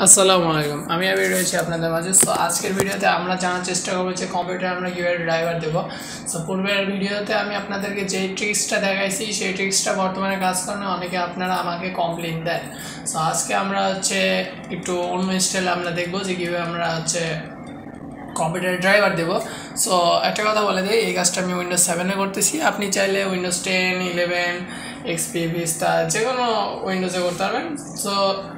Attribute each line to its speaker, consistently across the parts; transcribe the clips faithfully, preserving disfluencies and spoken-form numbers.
Speaker 1: আসসালামু আলাইকুম আমি আবির রয়েছি আপনাদের মাঝে। সো আজকের ভিডিওতে আমরা জানার চেষ্টা করব যে কম্পিউটারে আমরা কীভাবে ড্রাইভার দেব। সো পূর্বের ভিডিওতে আমি আপনাদেরকে যেই ট্রিক্সটা দেখাইছি সেই ট্রিক্সটা বর্তমানে কাজ করে না, অনেকে আপনারা আমাকে কমপ্লেন দেন। সো আজকে আমরা হচ্ছে একটু অন্য স্টাইলে আমরা দেখব যে কীভাবে আমরা হচ্ছে কম্পিউটারে ড্রাইভার দেব। সো একটা কথা বলে দিই, এই কাজটা আমি উইন্ডোজ সেভেনে করতেছি। আপনি চাইলে Windows ten, eleven, XP, Vista যে কোনো উইন্ডোজে করতে পারবেন। সো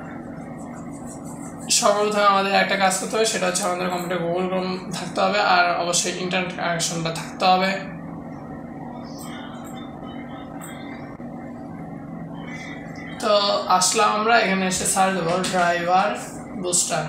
Speaker 1: সর্বপ্রথম আমাদের একটা কাজ করতে হবে, সেটা হচ্ছে আমাদের কম্পিউটার গুগল ক্রোম থাকতে হবে, আর অবশ্যই ইন্টারনেট কানেকশনটা থাকতে হবে। তো আসলাম আমরা এখানে এসে সার্চ দেবো ড্রাইভার বুস্টার।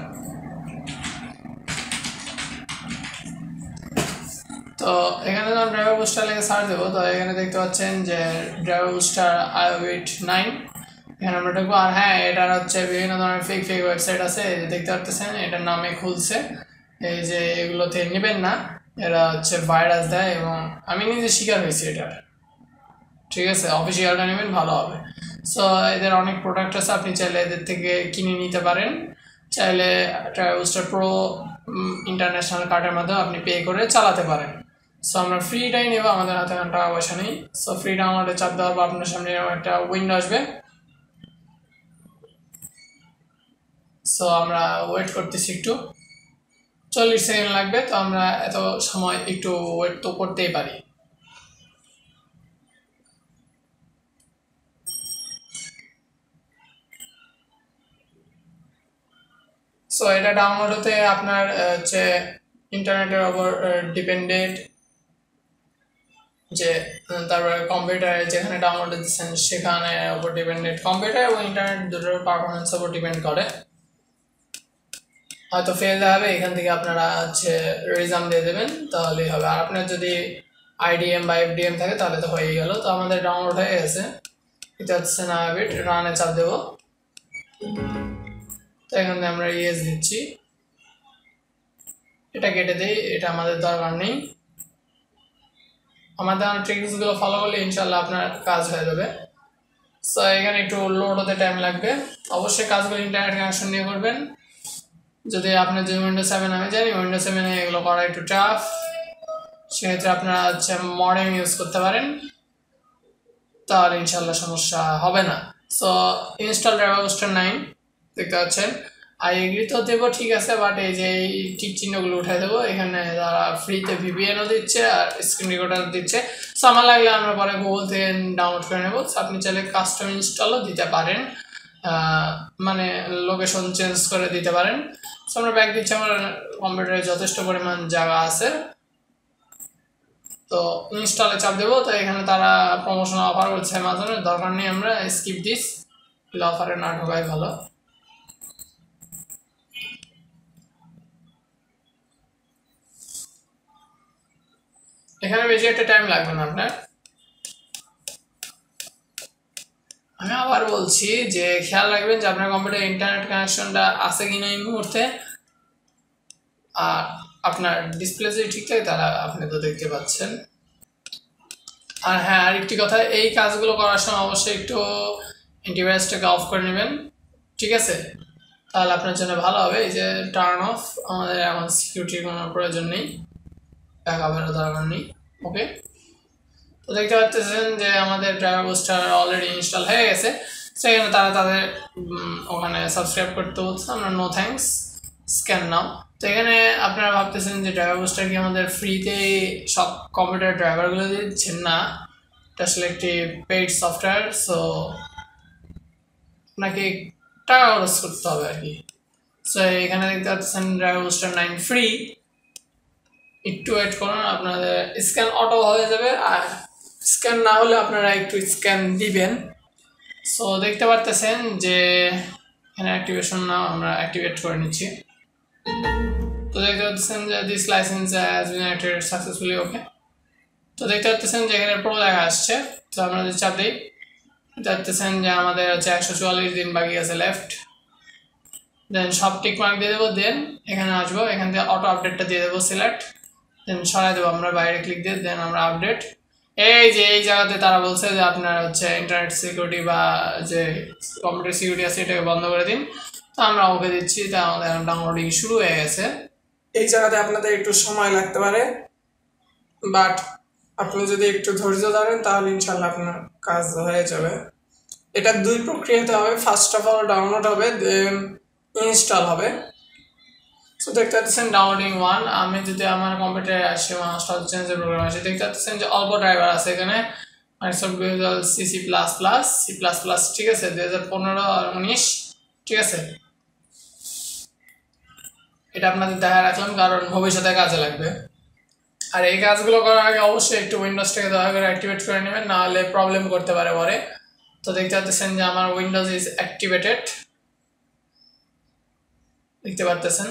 Speaker 1: তো এখানে যখন ড্রাইভার বুস্টার লেগে সার্চ দেবো, তো এখানে দেখতে পাচ্ছেন যে ড্রাইভার বুস্টার আইওবিট নাইন, এখানে আমরা ঢুকবো। আর হ্যাঁ, এটার হচ্ছে বিভিন্ন ধরনের ফেক ফেক ওয়েবসাইট আছে, এই যে দেখতে পাচ্ছেন এটার নামে খুলছে। এই যে এগুলোতে নেবেন না, এরা হচ্ছে ভাইরাস দেয় এবং আমি নিজে শিকার হয়েছি এটার। ঠিক আছে, অফিসিয়ালটা নেবেন ভালো হবে। সো এদের অনেক প্রোডাক্ট আছে, আপনি চাইলে এদের থেকে কিনে নিতে পারেন। চাইলে ড্রাইভার বুস্টার প্রো ইন্টারন্যাশনাল কার্ডের মাধ্যমে আপনি পে করে চালাতে পারেন। সো আমরা ফ্রিটাই নেব, আমাদের হাতে টাকা পয়সা নেই। সো ফ্রি ডাউনলোডে চাপ দেওয়ার পর আপনার সামনে একটা উইন্ডো আসবে। সো আমরা ওয়েট করতেছি, একটু চল্লিশ সেকেন্ড লাগবে। তো আমরা এত সময় একটু ওয়েট তো করতেই পারি। সো এটা ডাউনলোড হতে আপনার হচ্ছে ইন্টারনেটের ওপর ডিপেন্ডেন্ট, যে তারপরে কম্পিউটারে যেখানে ডাউনলোড দিচ্ছেন সেখানে ওপর ডিপেন্ডেন্ট। কম্পিউটার এবং ইন্টারনেট দুটোর পারফরমেন্সের উপর ডিপেন্ড করে। হয়তো ফেল দেখাবে, এখান থেকে আপনারা হচ্ছে রেজাম দিয়ে দেবেন, তাহলেই হবে। আর আপনার যদি আইডিএম বা এফডিএম থাকে তাহলে তো হয়েই গেল। তো আমাদের ডাউনলোড হয়ে গেছে, এটা হচ্ছে না বিট রানে চাপ দেবো। তো এখানে আমরা ইয়েস দিচ্ছি, এটা কেটে দিই, এটা আমাদের দরকার নেই। আমাদের ট্রিক্সগুলো ফলো করলে ইনশাল্লাহ আপনার কাজ হয়ে যাবে। সো এখানে একটু লোড হতে টাইম লাগবে। অবশ্যই কাজগুলো ইন্টারনেট কানেকশন নিয়ে করবেন। যদি আপনার যে উইন্ডোজ সেভেন আমি জানি, উইন্ডোজ সেভেনে এগুলো করা একটু টাফ, সেক্ষেত্রে আপনারা হচ্ছে মডেম ইউজ করতে পারেন, তাহলে ইনশাল্লাহ সমস্যা হবে না। So install driver booster nine দেখতে পাচ্ছেন, আই এগ্রি তো দেবো, ঠিক আছে। বাট এই যে এই টিক চিহ্নগুলো উঠে দেবো, এখানে তারা ফ্রিতে ভিপিএনও দিচ্ছে আর স্ক্রিন রেকর্ডার দিচ্ছে। সো আমার লাগলে আমরা পরে গুগল থেকে ডাউনলোড করে নেবো। সো আপনি চাইলে কাস্টম ইনস্টলও দিতে পারেন, মানে লোকেশন চেঞ্জ করে দিতে পারেন। সো আমরা ব্যাক দিচ্ছি, আমার কম্পিউটারে যথেষ্ট পরিমাণ জায়গা আছে। তো ইনস্টলে চাপ দেবো। তো এখানে তারা প্রমোশন অফার করছে অ্যামাজনের, দরকার নেই, আমরা স্কিপ দিস, অফারে না ঢোকাই ভালো। এখানে বেশি একটা টাইম লাগবে না আপনার। আমি আবার বলছি যে খেয়াল রাখবেন যে আপনার কম্পিউটার ইন্টারনেট কানেকশনটা আছে কিনা এই মুহূর্তে, আর আপনার ডিসপ্লে যদি ঠিক থাকে তাহলে আপনি তো দেখতে পাচ্ছেন। আর হ্যাঁ, আরেকটি কথা, এই কাজগুলো করার সময় অবশ্যই একটু অ্যান্টিভাইরাসটাকে অফ করে নেবেন, ঠিক আছে? তাহলে আপনার জন্য ভালো হবে। এই যে টার্ন অফ, আমাদের এখন সিকিউরিটির কোনো প্রয়োজন নেই, ব্যাকআপেরও দরকার নেই। ওকে, তো দেখতে পাচ্ছেন যে আমাদের ড্রাইভার বুস্টার অলরেডি ইনস্টল হয়ে গেছে। সেখানে তারা তাদের ওখানে সাবস্ক্রাইব করতে বলছে, আমরা নো থ্যাঙ্কস, স্ক্যান নাও। তো এখানে আপনারা ভাবতেছেন যে ড্রাইভার বুস্টার কি আমাদের ফ্রিতে সব কম্পিউটার ড্রাইভারগুলো দিচ্ছেন? না, এটা আসলে একটি পেইড সফটওয়্যার। সো আপনাকে টাকা খরচ করতে হবে আর কি। সো এখানে দেখতে পাচ্ছেন ড্রাইভার বুস্টার নাইন ফ্রি, একটু ওয়েট করুন, আপনাদের স্ক্যান অটো হয়ে যাবে। আর স্ক্যান না হলে আপনারা একটু স্ক্যান দিবেন। সো দেখতে পারতেছেন যে এখানে অ্যাক্টিভেশন নাও, আমরা অ্যাক্টিভেট করে নিচ্ছি। তো দেখতে পাচ্ছেন যে this license has been activated successfully. Okay, তো দেখতে পাচ্ছেন যে এখানে প্রো লেখা আসছে। তো আমরা যদি চাপ দিই, দেখতে পাচ্ছেন যে আমাদের হচ্ছে একশো চুয়াল্লিশ দিন বাকি আছে লেফট। দেন সব টিক মার্ক দিয়ে দেবো, দেন এখানে আসবো, এখান থেকে অটো আপডেটটা দিয়ে দেবো সিলেক্ট, দেন সরাই দেবো আমরা বাইরে ক্লিক দিয়ে, দেন আমরা আপডেট। এই যে এই জায়গাতে তারা বলছে যে আপনার হচ্ছে ইন্টারনেট সিকিউরিটি বা যে কম্পিউটার সিকিউরিটি আছে এটাকে বন্ধ করে দিন। তো আমরা ওকে দিচ্ছি, তা আমাদের ডাউনলোডিং শুরু হয়ে গেছে। এই জায়গাতে আপনাদের একটু সময় লাগতে পারে, বাট আপনি যদি একটু ধৈর্য ধরেন তাহলে ইনশাল্লাহ আপনার কাজ হয়ে যাবে। এটা দুই প্রক্রিয়াতে হবে, ফার্স্ট অফ অল ডাউনলোড হবে, দেন ইনস্টল হবে। সো দেখতে পাচ্ছেন ডাউনলোডিং ওয়ান। আমি যদি আমার কম্পিউটারে আসি, ইনস্টল চেঞ্জের প্রোগ্রাম আসে, দেখতে পাচ্ছেন যে অল্প ড্রাইভার আছে এখানে, Microsoft Visual C C plus plus C plus plus, ঠিক আছে, দুই হাজার পনেরো আর উনিশ, ঠিক আছে। এটা আপনাদের দেখা রাখলাম কারণ ভবিষ্যতে কাজে লাগবে। আর এই কাজগুলো করার আগে অবশ্যই একটু উইন্ডোজটাকে দয়া করে অ্যাক্টিভেট করে নেবেন, নাহলে প্রবলেম করতে পারে পরে। তো দেখতে পাচ্ছেন যে আমার উইন্ডোজ ইজ অ্যাক্টিভেটেড, দেখতে পাচ্ছেন।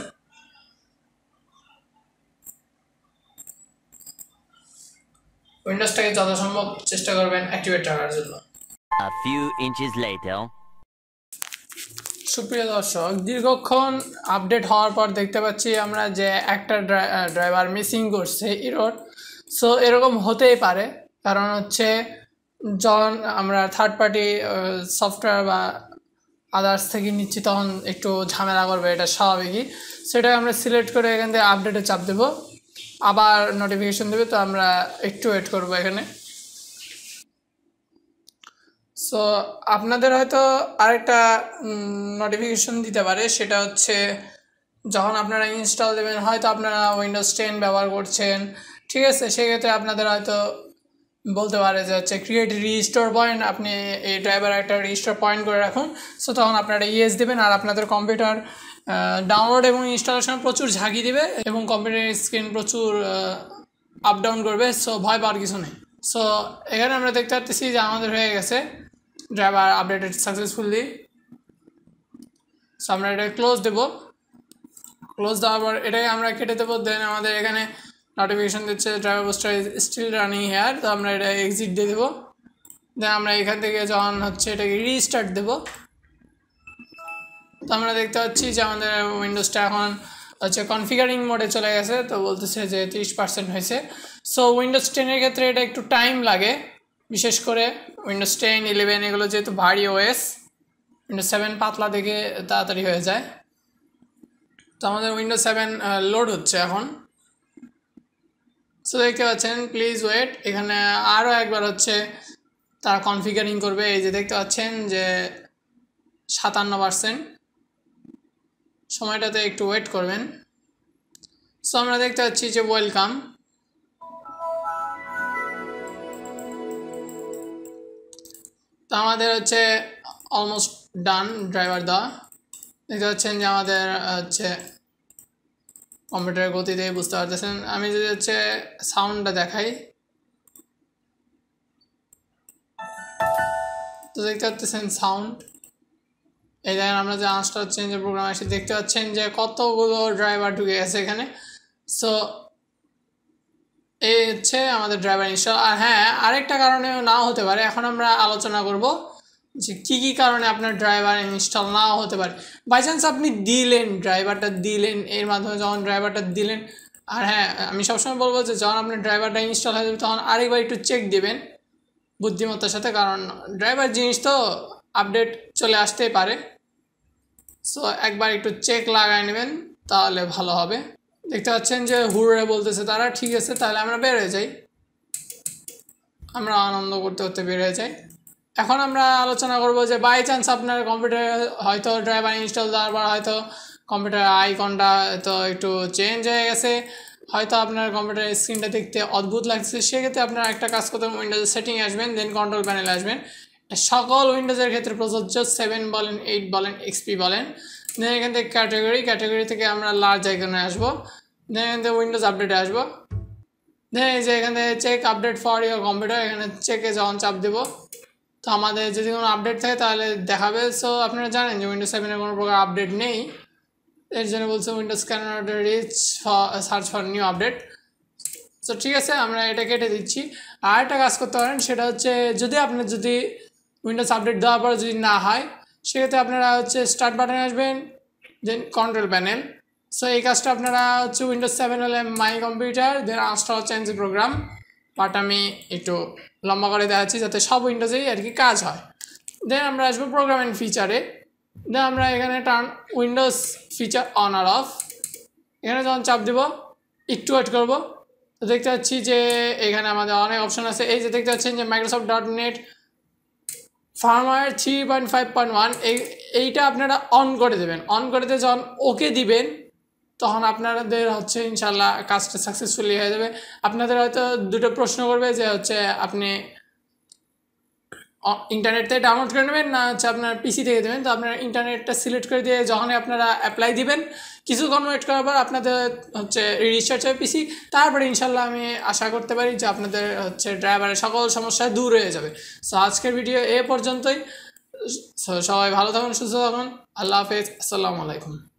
Speaker 1: উইন্ডোজটাকে যথাসম্ভব চেষ্টা করবেন অ্যাক্টিভেট রাখার জন্য।
Speaker 2: A few inches later.
Speaker 1: সুপ্রিয় দর্শক, দীর্ঘক্ষণ আপডেট হওয়ার পর দেখতে পাচ্ছি আমরা যে একটা ড্রাইভার মিসিং করছে, এরর। সো এরকম হতেই পারে, কারণ হচ্ছে যখন আমরা থার্ড পার্টি সফটওয়্যার বা আদার্স থেকে নিচ্ছি তখন একটু ঝামেলা করবে, এটা স্বাভাবিকই। সেটা আমরা সিলেক্ট করে এখান থেকে আপডেটে চাপ দেবো, আবার নোটিফিকেশন দেবে। তো আমরা একটু ওয়েট করবো এখানে। সো আপনাদের হয়তো আরেকটা নোটিফিকেশন দিতে পারে, সেটা হচ্ছে যখন আপনারা ইনস্টল দেবেন, হয়তো আপনারা উইন্ডোজ টেন ব্যবহার করছেন, ঠিক আছে, সেক্ষেত্রে আপনাদের হয়তো বলতে পারে যে হচ্ছে ক্রিয়েট রিস্টোর পয়েন্ট, আপনি এই ড্রাইভার একটা রিস্টোর পয়েন্ট করে রাখুন। সো তখন আপনারা ইয়েস দেবেন, আর আপনাদের কম্পিউটার ডাউনলোড এবং ইনস্টলেশন প্রচুর ঝাঁকি দিবে এবং কম্পিউটারের স্ক্রিন প্রচুর আপ ডাউন করবে। সো ভয় পাওয়ার কিছু নেই। সো এখানে আমরা দেখতে পাচ্ছি যে আমাদের হয়ে গেছে ড্রাইভার আপডেটেড সাকসেসফুলি। সো আমরা এটা ক্লোজ দেবো। ক্লোজ দেওয়ার পর এটাকে আমরা কেটে দেবো। দেন আমাদের এখানে নোটিফিকেশন দিচ্ছে driver booster is still running here. তো আমরা এটা এক্সিট দিয়ে দেবো। দেন আমরা এখান থেকে যখন হচ্ছে এটাকে রিস্টার্ট দেবো, তো আমরা দেখতে পাচ্ছি যে আমাদের উইন্ডোজটা এখন হচ্ছে কনফিগারিং মোডে চলে গেছে। তো বলতেছে যে তিরিশ পার্সেন্ট হয়েছে। সো উইন্ডোজ টেনের ক্ষেত্রে এটা একটু টাইম লাগে, বিশেষ করে উইন্ডোজ টেন ইলেভেন এগুলো যেহেতু ভারী ওএস, উইন্ডোজ সেভেন পাতলা দেখে তাড়াতাড়ি হয়ে যায়। তো আমাদের উইন্ডোজ সেভেন লোড হচ্ছে এখন। সো দেখতে পাচ্ছেন, প্লিজ ওয়েট। এখানে আরও একবার হচ্ছে তারা কনফিগারিং করবে। এই যে দেখতে পাচ্ছেন যে সাতান্ন পার্সেন্ট, সময়টাতে একটু ওয়েট করবেন। সো আমরা দেখতে পাচ্ছি যে ওয়েলকাম। তো আমাদের হচ্ছে অলমোস্ট ডান ড্রাইভার দেওয়া। দেখতে পাচ্ছেন যে আমাদের হচ্ছে কম্পিউটারের গতিতে বুঝতে পারতেছেন। আমি যদি হচ্ছে সাউন্ডটা দেখাই, তো দেখতে পাচ্ছেন সাউন্ড। এই দেখেন আমরা যে আনস্টল চেঞ্জের প্রোগ্রাম আসে, দেখতে পাচ্ছেন যে কতগুলো ড্রাইভার ঢুকে গেছে এখানে। সো এই হচ্ছে আমাদের ড্রাইভার ইনস্টল। আর হ্যাঁ, আরেকটা কারণেও নাও হতে পারে, এখন আমরা আলোচনা করব যে কী কী কারণে আপনার ড্রাইভার ইনস্টল নাও হতে পারে। বাই চান্স আপনি দিলেন, ড্রাইভারটা দিলেন, এর মাধ্যমে যখন ড্রাইভারটা দিলেন, আর হ্যাঁ আমি সবসময় বলবো যে যখন আপনার ড্রাইভারটা ইনস্টল হয়ে যাবে তখন আরেকবার একটু চেক দেবেন বুদ্ধিমত্তার সাথে, কারণ ড্রাইভার জিনিস তো আপডেট চলে আসতেই পারে। সো একবার একটু চেক লাগায় নেবেন, তাহলে ভালো হবে। দেখতে পাচ্ছেন যে হুড়ে বলতেছে তারা, ঠিক আছে, তাহলে আমরা বের হয়ে যাই। আমরা আনন্দ করতে করতে বের হয়ে যাই। এখন আমরা আলোচনা করব যে বাই চান্স আপনার কম্পিউটারে হয়তো ড্রাইভার ইনস্টল দেওয়ার পর হয়তো কম্পিউটার আইকনটা তো একটু চেঞ্জ হয়ে গেছে, হয়তো আপনার কম্পিউটারের স্ক্রিনটা দেখতে অদ্ভুত লাগছে। সেক্ষেত্রে আপনারা একটা কাজ করতে উইন্ডোজের সেটিংয়ে আসবেন, দেন কন্ট্রোল প্যানেলে আসবেন। সকল উইন্ডোজের ক্ষেত্রে প্রযোজ্য, সেভেন বলেন, এইট বলেন, এক্সপি বলেন। দেন এখান থেকে ক্যাটাগরি, ক্যাটাগরি থেকে আমরা লার্জ আইকনে আসবো। দেন এখান থেকে উইন্ডোজ আপডেটে আসবো। দেন এই যে এখান থেকে check update for your computer, এখানে চেকে যখন চাপ দেবো তো আমাদের যদি কোনো আপডেট থাকে তাহলে দেখাবে। সো আপনারা জানেন যে উইন্ডোজ সেভেনের কোনো প্রকার আপডেট নেই, এর জন্য বলছে Windows can't reach search for new update. So ঠিক আছে, আমরা এটা কেটে দিচ্ছি। আর একটা কাজ করতে পারেন, সেটা হচ্ছে যদি আপনার যদি উইন্ডোজ আপডেট দেওয়ার পর যদি না হয়, সেক্ষেত্রে আপনারা হচ্ছে স্টার্ট বাটনে আসবেন, দেন কন্ট্রোল প্যানেল। সো এই কাজটা আপনারা হচ্ছে উইন্ডোজ সেভেন হলে my computer, then uninstall change program, but আমি একটু লম্বা করে দেখাচ্ছি যাতে সব উইন্ডোজেই আর কি কাজ হয়। দেন আমরা আসবো প্রোগ্রাম অ্যান্ড ফিচারে। দেন আমরা এখানে টার্ন উইন্ডোজ ফিচার অন আর অফ, এখানে যখন চাপ দিব একটু ওয়েট করবো, তো দেখতে পাচ্ছি যে এখানে আমাদের অনেক অপশন আছে। এই যে দেখতে পাচ্ছেন যে Microsoft dot net firmware three point five point one এই এইটা আপনারা অন করে দেবেন। অন করে দিয়ে যখন ওকে দিবেন তখন আপনাদের হচ্ছে ইনশাল্লাহ কাজটা সাকসেসফুলি হয়ে যাবে। আপনাদের হয়তো দুটো প্রশ্ন করবে যে হচ্ছে আপনি ইন্টারনেট থেকে ডাউনলোড করে নেবেন না হচ্ছে আপনার পিসি থেকে দেবেন। তো আপনার ইন্টারনেটটা সিলেক্ট করে দিয়ে যখনই আপনারা অ্যাপ্লাই দিবেন কিছুক্ষণ ওয়েট করার পর আপনাদের হচ্ছে রিচার্জ হবে পিসি, তারপরে ইনশাল্লাহ আমি আশা করতে পারি যে আপনাদের হচ্ছে ড্রাইভারের সকল সমস্যা দূর হয়ে যাবে। সো আজকের ভিডিও এ পর্যন্তই। সবাই ভালো থাকুন, সুস্থ থাকুন, আল্লাহ হাফেজ, আসসালামু আলাইকুম।